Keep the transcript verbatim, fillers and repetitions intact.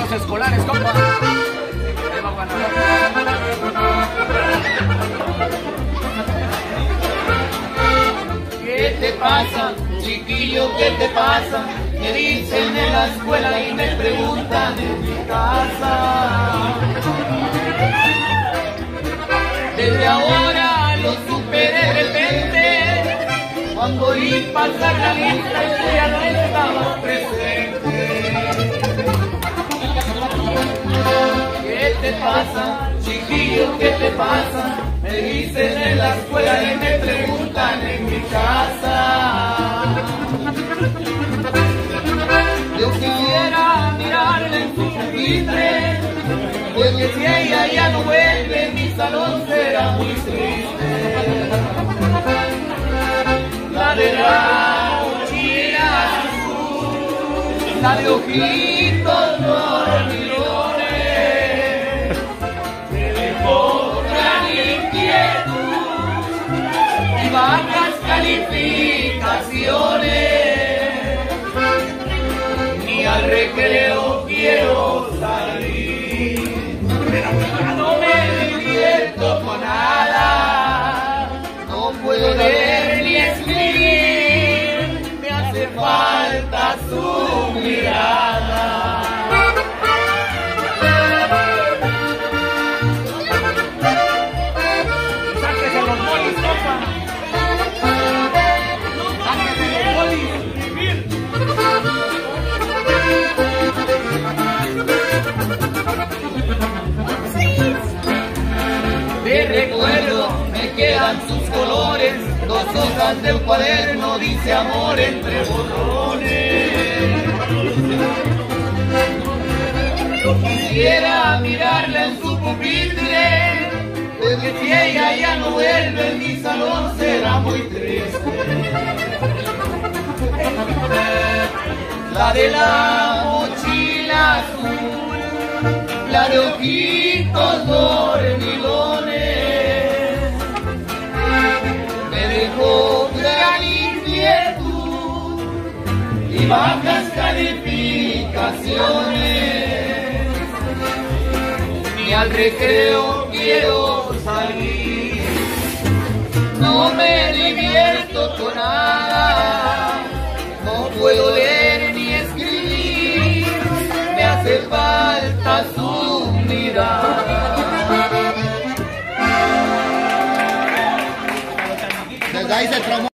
los escolares, compa. Ahí va Guanajuato. ¿Qué te pasa, chiquillo? ¿Qué te pasa? Me dicen en la escuela y me preguntan en mi casa. Desde ahora lo supe de repente, cuando vi pasar la lista y tú ya no estabas presente. ¿Qué te pasa, chiquillo? ¿Qué te pasa? Me dicen en la escuela y me preguntan en mi casa. Yo quisiera mirarle en su pupitre, porque si ella ya no vuelve, mi salón será muy triste. La de la mochila azul, la de ojitos dormilones, me dejó gran inquietud y bajas calificaciones. Ni al recreo quiero salir, pero no me divierto con nada. No puedo leer ni escribir, me hace falta su mirada. Sáquese los bolis, compa. Sáquese los bolis. De recuerdo me quedan sus colores, dos hojas del cuaderno, dice amor entre borrones. Yo quisiera mirarla en su pupitre, porque si ella ya no vuelve, mi salón será muy triste. La de la mochila azul, la de ojitos dormilones, me dejó gran inquietud y bajas calificaciones. Ni al recreo quiero salir, no me divierto con nada.